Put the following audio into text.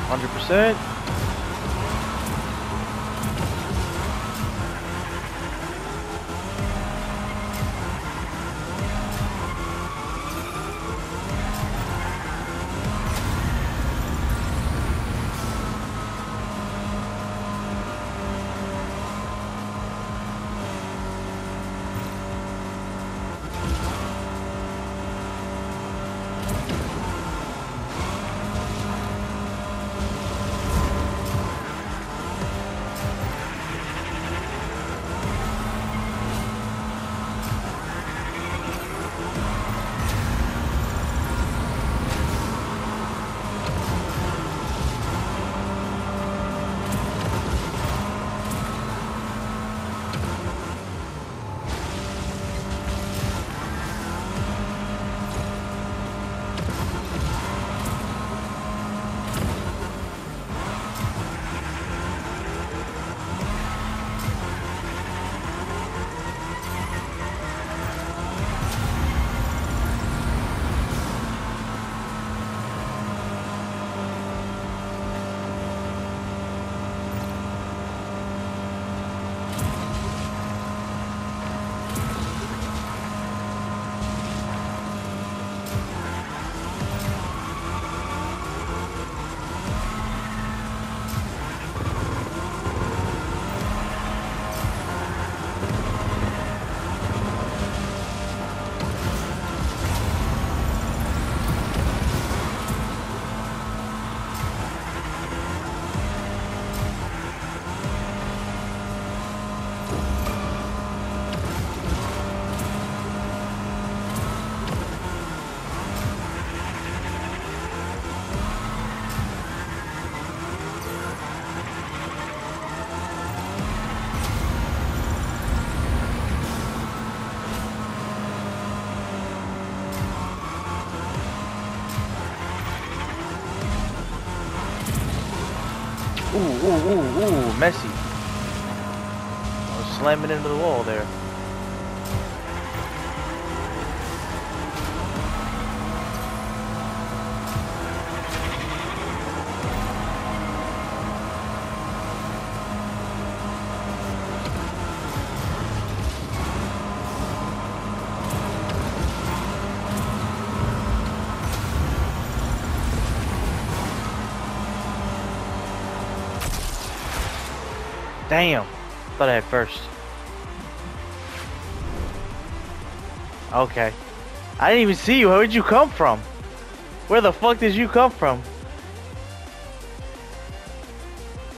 100%. Ooh, messy. I was slamming into the wall there. Damn, thought I had first. Okay. I didn't even see you. Where'd you come from? Where the fuck did you come from?